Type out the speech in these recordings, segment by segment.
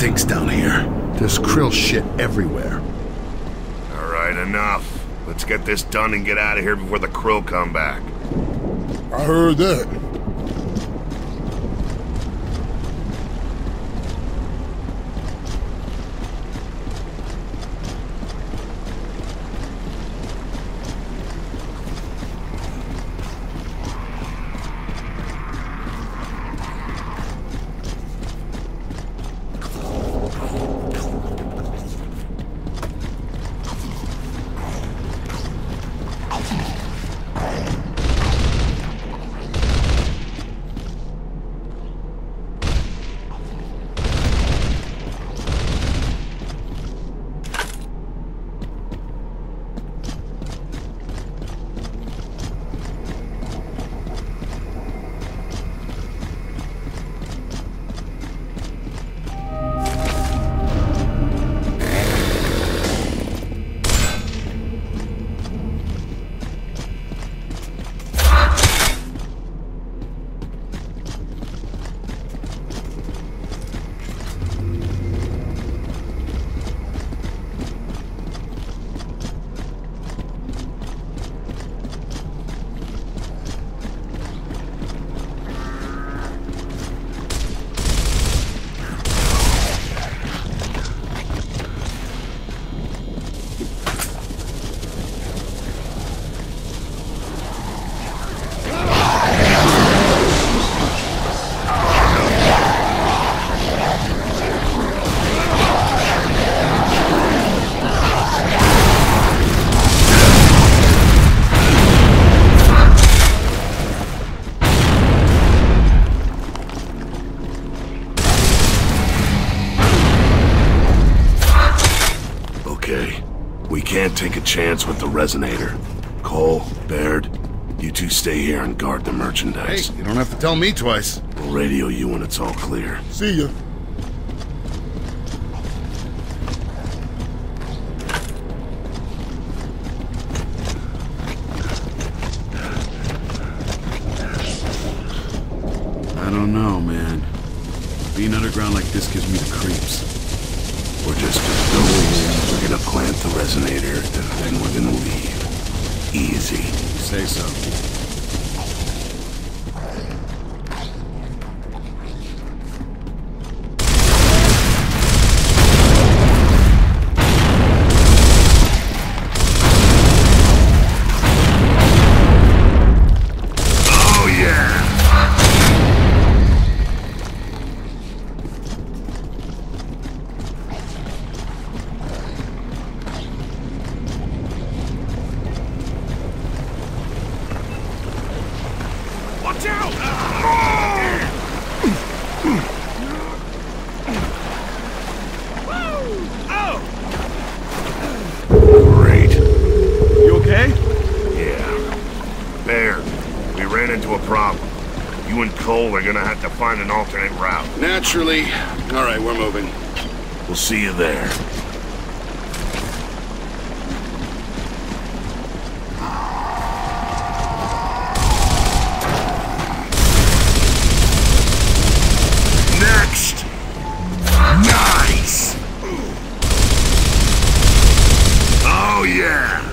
stinks down here. There's krill shit everywhere. Alright, enough. Let's get this done and get out of here before the krill come back. I heard that. We can't take a chance with the resonator. Cole, Baird, you two stay here and guard the merchandise. Hey, you don't have to tell me twice. We'll radio you when it's all clear. See ya. I don't know, man. Being underground like this gives me the creeps. We're just gonna go in, we're gonna plant the resonator, and then we're gonna leave. Easy. You say so. Watch out! Great. You okay? Yeah. Baird, we ran into a problem. You and Cole are gonna have to find an alternate route. Naturally. All right, we're moving. We'll see you there. Next! Nice! Oh yeah!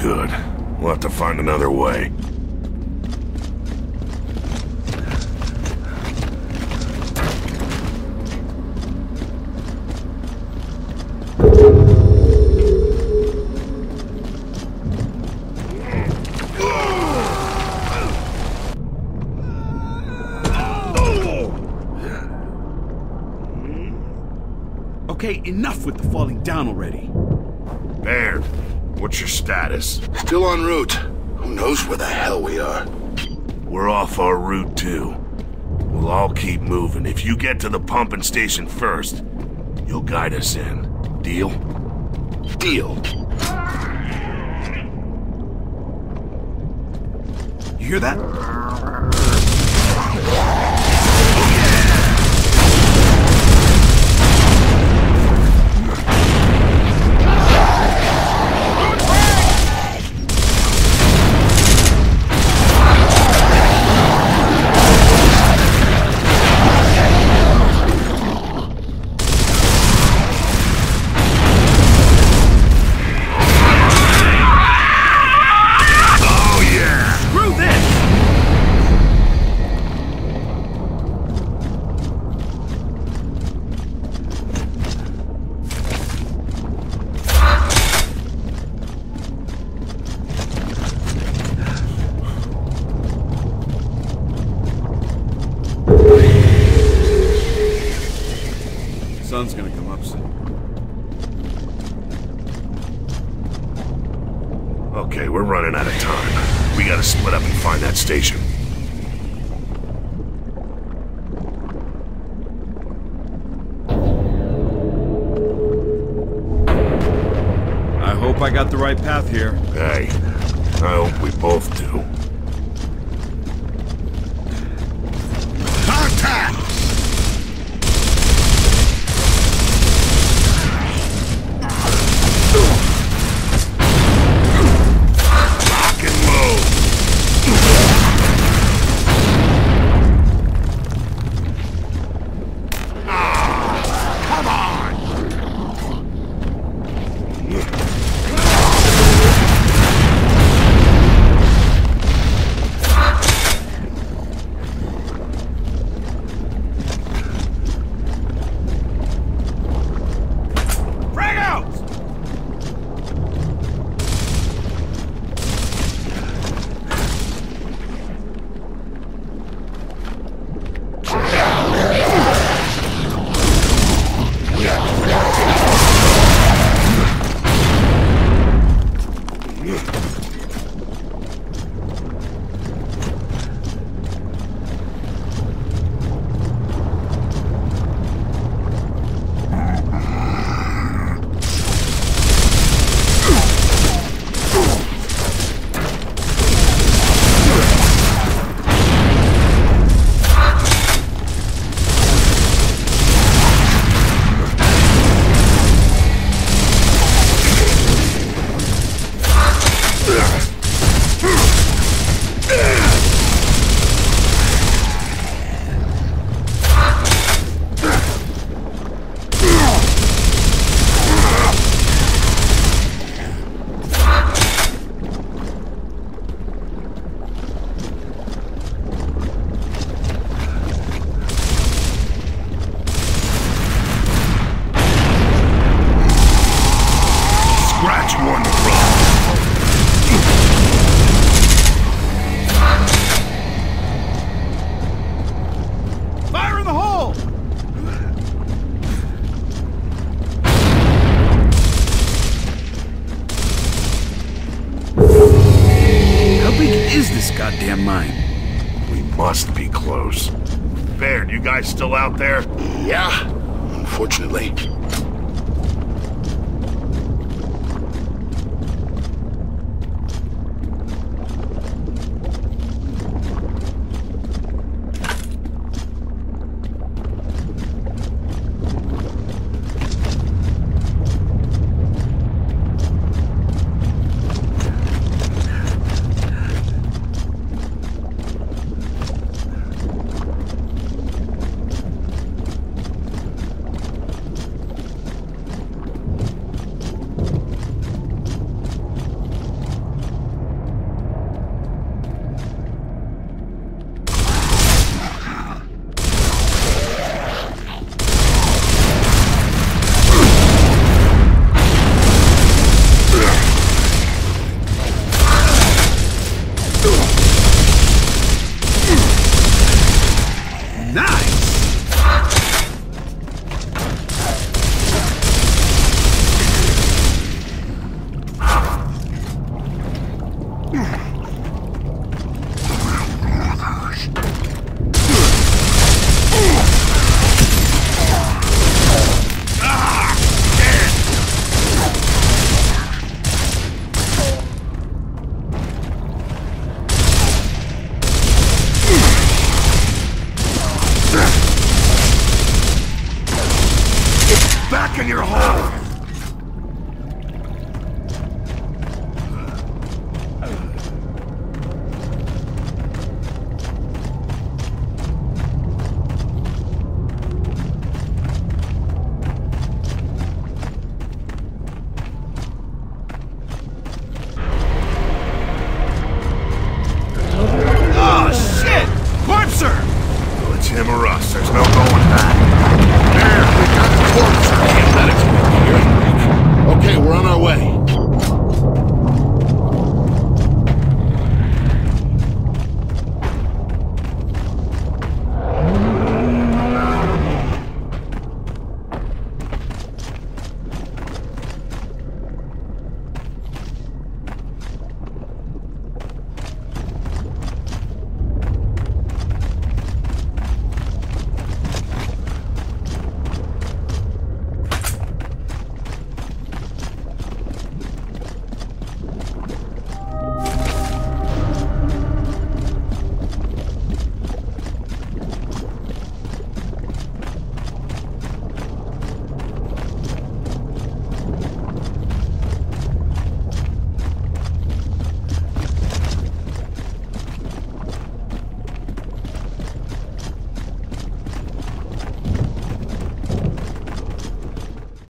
good. We'll have to find another way. Okay, enough with the falling down already. Baird, what's your status? Still en route. Who knows where the hell we are? We're off our route too. We'll all keep moving. If you get to the pumping station first, you'll guide us in. Deal? Deal. You hear that? Sun's gonna come up soon. Okay, we're running out of time. We gotta split up and find that station. I hope I got the right path here. Hey, I hope we both do. Contact! Lock and load. Come on! Frag out! Scratch one from. Fire in the hole! How big is this goddamn mine? We must be close. Baird, you guys still out there? Yeah, unfortunately. back in your hole!